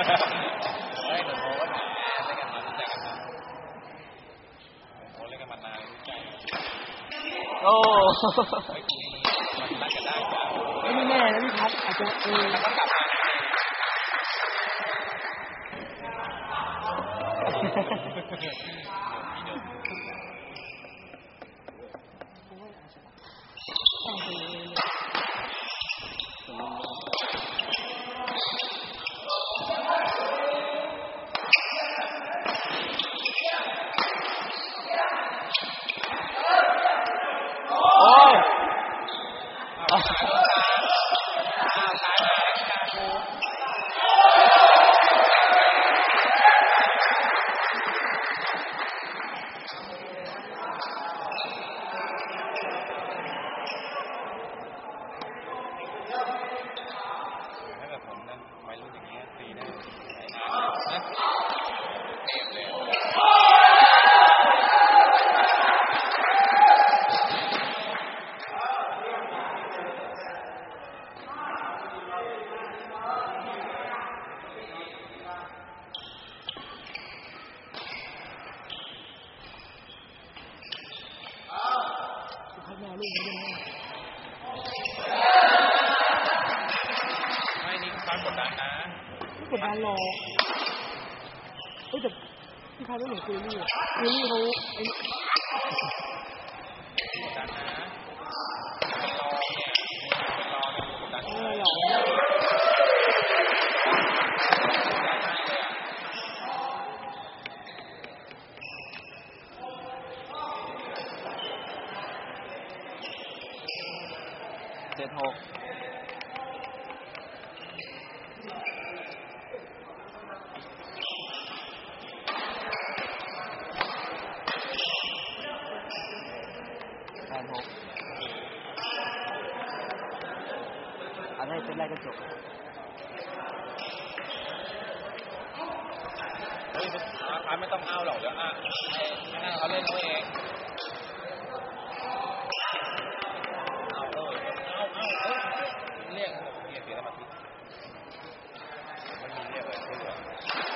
เฮ้ยหนูโมก็แหมเล่นกันมารู้จักกันนะโมเล่นกันมานานรู้ใจโอ้มันรักกันได้จ้ะไม่แน่นะพี่พัดอาจจะแล้วก็กลับมาไม่นี่ความกดดันนะไม่กดดันหรอกแต่พี่พัดไม่เหมือนคุยนี่คุยนี่เขากดดันนะไปรอเนี่ยกดดันหรอ 7-6อันนี้เป็นไรก็จบเฮ้ยพัดไม่ต้องเอาหรอกเดี๋ยวให้นั่งเขาเล่นเขาเองเอาเรียกเสียสมาธิมันมีเรียกอะไรไม่รู้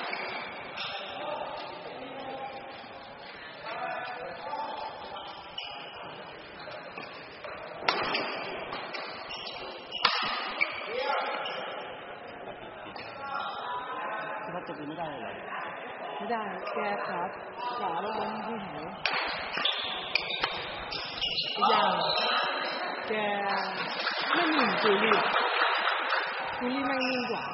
ถ้าจะเป็นไม่ได้เลยไม่ได้แกขาแล้วมันไม่หายอีกอย่างแกไม่หนิ่งคุยนี่แม่งนิ่งกว่า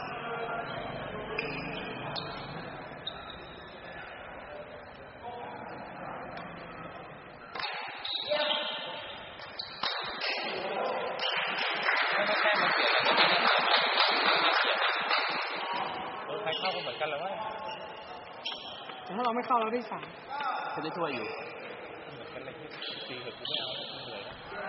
ใครเข้าก็เหมือนกันเลยวะแต่ถ้าเราไม่เข้าเราได้3 เขาได้ถ้วยอยู่เหมือนกันเลยตีแบบกูไม่เอาเหนื่อย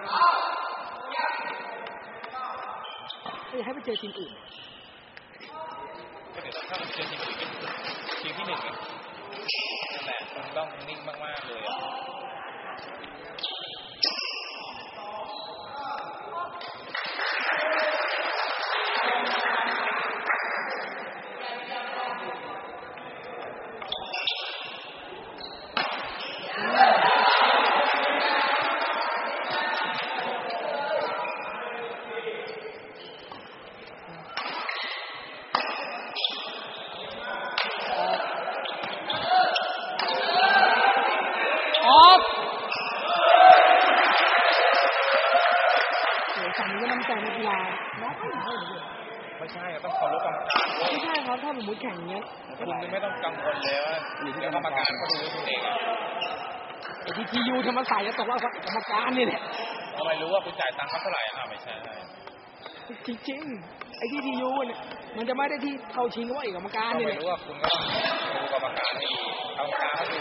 ก็อยากให้ไปเจอทีมอื่นก็เดี๋ยวถ้ามันเจอทีมอื่นเป็นทีมที่1นั่นแหละมันต้องนิ่งมากๆเลยอ่ะไม่ใช่ต้องเคารพกรรมการไม่ใช่ครับถ้าสมมติแข่งอย่างเงี้ยคุณไม่ต้องกังวลเลยว่าแล้วกรรมการเขาดูคุณเองไอ้ที่ทียูธรรมศาสตร์จะตกว่ากรรมการนี่แหละทำไมรู้ว่าคุณจ่ายตังค์เขาเท่าไหร่ไม่ใช่จริงๆไอ้ที่ทียูเนี่ยมันจะไม่ได้ที่เข้าชิงว่าไอ้กรรมการนี่แหละไม่รู้ว่าคุณก็ต้องดูกรรมการให้ดีกรรมการเขาดู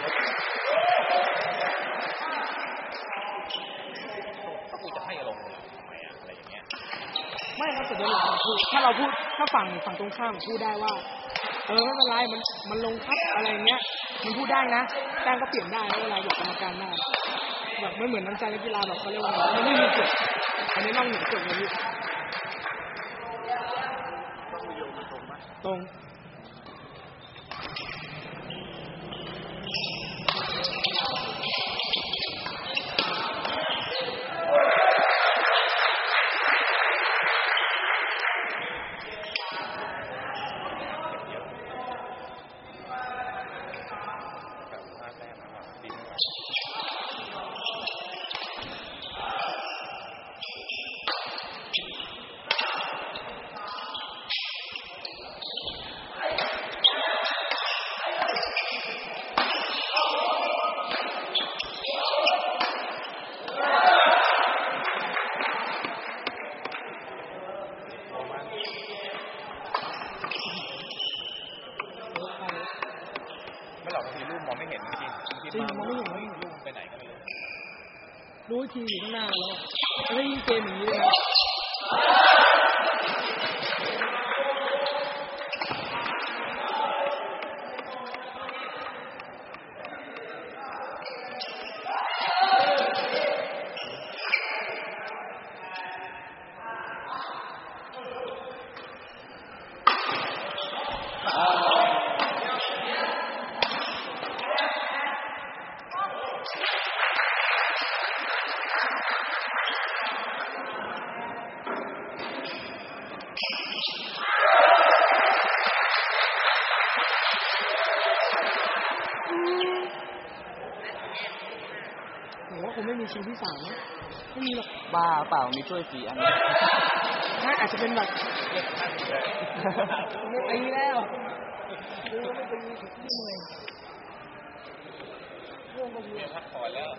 เขาพูดจะให้ลงทำไมอะไรอย่างเงี้ยไม่ครับแต่โดยหลักคือถ้าเราพูดถ้าฝั่งตรงข้ามพูดได้ว่าไม่เป็นไรมันลงครับอะไรเงี้ยมันพูดได้นะแต้มก็เปลี่ยนได้เวลาอยู่กรรมการได้แบบไม่เหมือนน้ำใจนักกีฬาแบบเขาเรียกว่ามันไม่มีกฎอันนี้นอกเหนือกฎเลยพี่ตรงจริงมองไม่เห็นเลยไปไหนก็ไม่รู้รู้ทีอยู่ข้างหน้าแล้วแล้วยิ่งเกมอย่างนี้เลยนะผมว่าคงไม่มีชิงที่3นะไม่มีหรอกบ้าเปล่ามีช่วย4 อันถ้าอาจจะเป็นแบบเรียกท่านเลยไม่ตีแล้วดูก็ไม่ตีที่เมื่อยเรื่องบางทีเรียกพักผ่อนแล้ว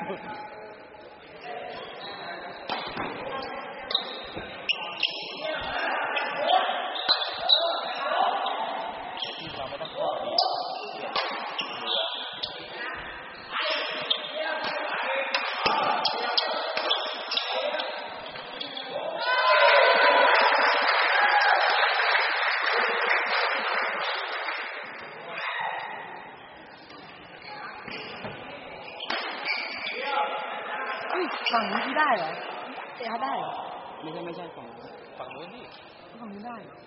ที่เราไม่ต้องข้อดีฝั่งนี้ที่ได้เหรอเอได้เหรอไม่ใช่ฝั่งฝั่งนู้นนี่ฝั่งนี้ได้เหรอ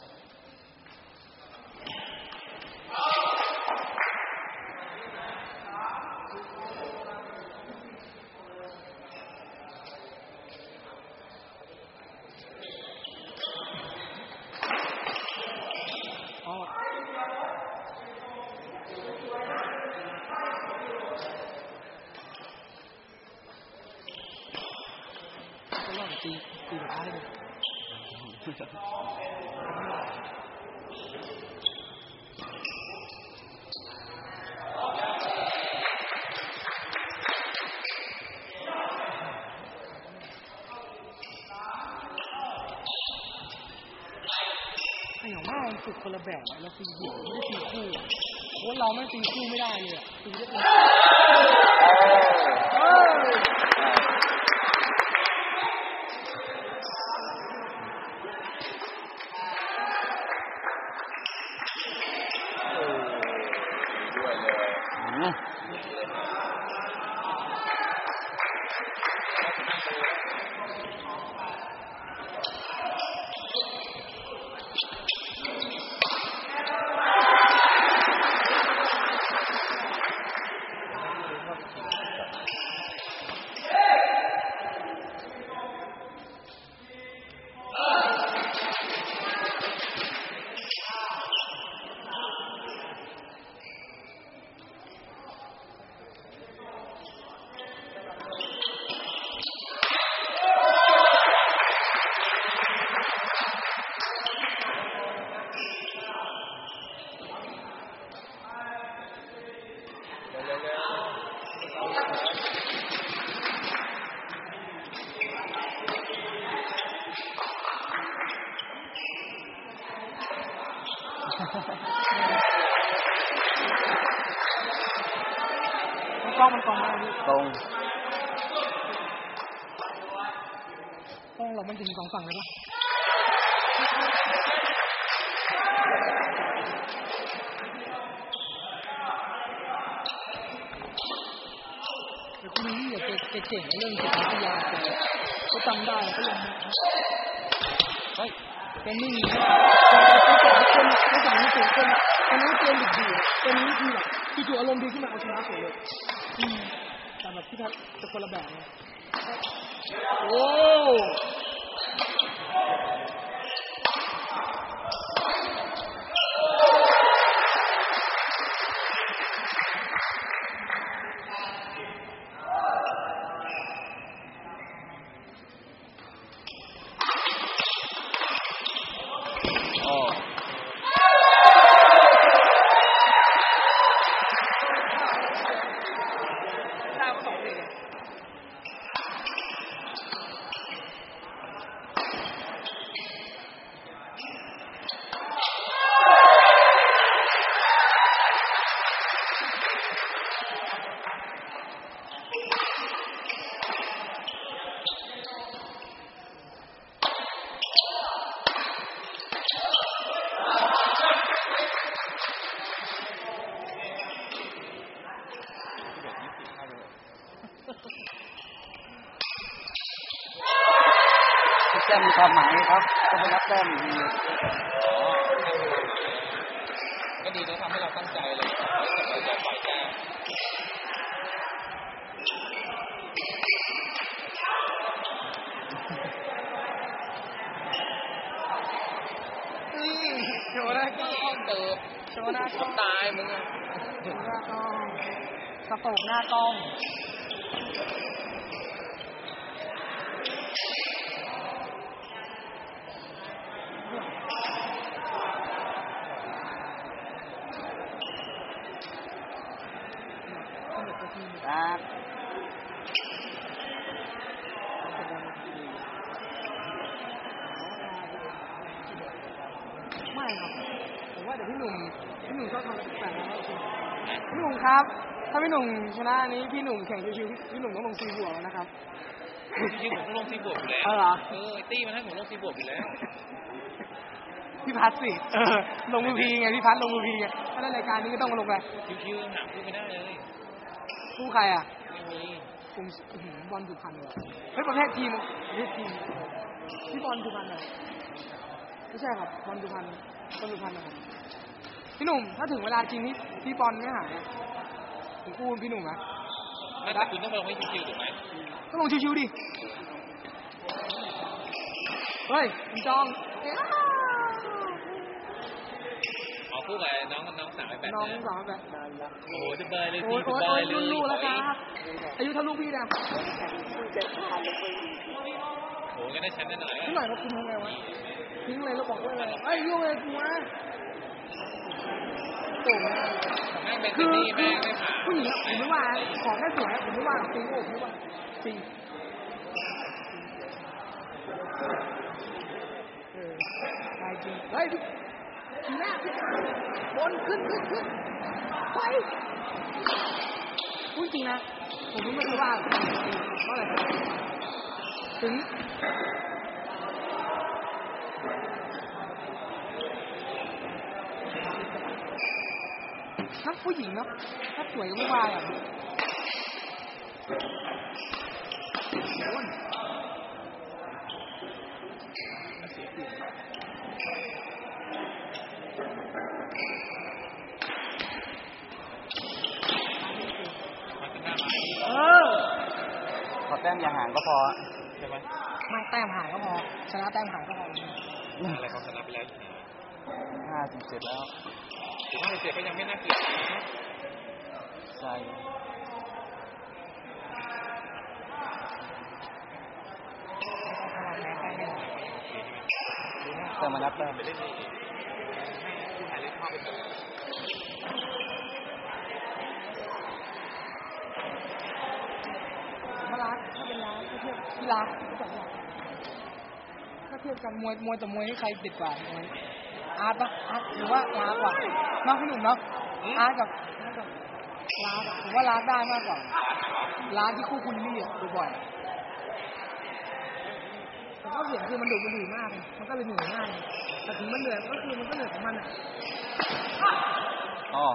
อ๋อก็รอบตีกับอาร์ตเลย ไอ้อย่างว่ามันฝึกคนละแบบเราตีเดี่ยวไม่ได้ตีคู่เพราะเราไม่ตีคู่ไม่ได้เลยอะตีได้ด้วยเลยมันกล้องมาพี่ตรงกล้องเรามันถึง2 ฝั่งเลยปะแต่คุณนี่อย่าเก่งเรื่องจิตวิทยาก็จำได้ก็ยังเฮ้ยเป็นนี่ไม่สอนไม่เก่งคนคนนี้เกมดิบดีเป็นนี้คือแบบจู่ๆอารมณ์ดีขึ้นมาเอาชนะเฉยเลยแต่แบบที่ทัศน์จะคนละแบบเลยโอ้แต้มมีความหมายครับต้องไปนับแต้มอีกทีอ๋อก็ดีนะทำให้เราตั้งใจเลยเราจะปล่อยแต้มโชว์หน้าก้องเติบโชว์หน้าก้องตายมึงอะโชว์หน้าก้องสโตกหน้ากล้องครับไม่ครับผมว่าเดี๋ยวพี่หนุ่มชอบทำอะไรแปลกๆนะพี่หนุ่มครับ ถ้าพี่หนุ่มชนะอันนี้พี่หนุ่มแข่งชิวๆพี่หนุ่มต้องลง4 บวกแล้วนะครับจริงๆผมต้องลง4 บวกอยู่แล้วเหรอไอ้ตี้มันให้ผมลง4 บวกอยู่แล้วพี่พัดสิลงมือพีไงพี่พัดลงมือพีไงถ้าได้รายการนี้ก็ต้องมาลงเลยชิวๆหาคู่ไม่ได้เลยคู่ใครอ่ะไม่มีผมบอลสุพรรณเลยเฮ้ยประเภททีมพี่บอลสุพรรณเหรอไม่ใช่ครับบอลสุพรรณนะครับพี่หนุ่มถ้าถึงเวลาจริงนี่พี่บอลไม่หายผมกู้พี่หนุ่มนะไม่แต่คุณต้องไปลงให้ชิวๆถูกไหมต้องลงชิวๆดิเฮ้ยคุณจองอ๋อคู่กับน้องสาวไอ้แบทน้องนะสาวแบบโอ้โหสบายเลยโอ้ยสบายเลยลูกแล้วครับอายุเท่าลูกพี่นะโอ้โหงั้นได้แชมป์แน่นอนพี่หน่อยเขาคุมทำไงวะทิ้งเลยแล้วบอกว่าอะไรเอ้ยยุ่งเลยกูวะโต่งแม่งเป็นคือนี่แม่งไม่ผ่านผู้หญิงอะผมไม่ว่าขอแค่สวยผมไม่ว่าจริงโอ้ผมไม่ว่าจริงได้จริงเฮ้ยทีแรกบนขึ้นไปพูดจริงนะผมไม่เคยว่าเพราะอะไรถึงถ้าผู้หญิงเนาะถ้าสวยก็ไม่ว่าอ่ะขอแต้มอย่าห่างก็พอใช่ไหมไม่แต้มห่างก็พอชนะแต้มห่างก็พออะไรเขาชนะไปแล้ว 57แล้ว 57ก็ยังไม่น่าเกลียดนะใช่ แต่มานับแต้มไปเล่นนี่ผู้ชายเล่นข้อเป็นแบบมารักถ้าเป็นร้านถ้าเทียบที่รักสองอย่างถ้าเทียบกันมวยต่อมวยนี่ใครเด็ดกว่าอาร์ตปะอาร์ตหรือว่าร้านกว่าน้องพี่หนุ่มเนาะอาร์ตกับร้านผมว่าร้านได้มากกว่าร้านที่คู่คุณนี่ดูบ่อยแต่ก็เห็นคือมันดุมากมันก็เลยเหนื่อยง่ายแต่ถึงมันเหนื่อยก็คือมันก็เหนื่อยของมันอ่ะอ๋อ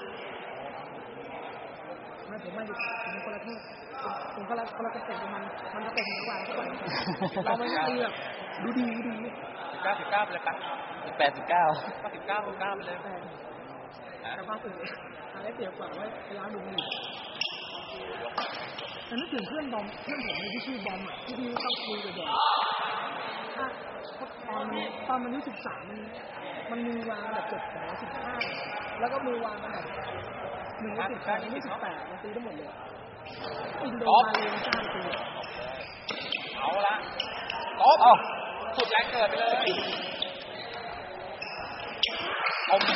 ไม่ผมไม่ดิผมคนละที่ผมคนละสเต็ปกับมันจะเป็นกว่าเราไม่ตีแบบดูดี 19ไปเลยปะ 89 19ไปเลยแต่ความอื่นอะไรเสียกว่าไว้เวลาดูดีแต่นึกถึงเพื่อนผมที่ชื่อบอมอ่ะที่ต้องคุยบ่อยๆตอนมันอายุ13มันมือวางแบบ15แล้วก็มือวางแบบ1 12 18มันตีได้หมดเลยอินโดมาเลเซียตีเอาละตบสุดแรงเกิดไปเลยอม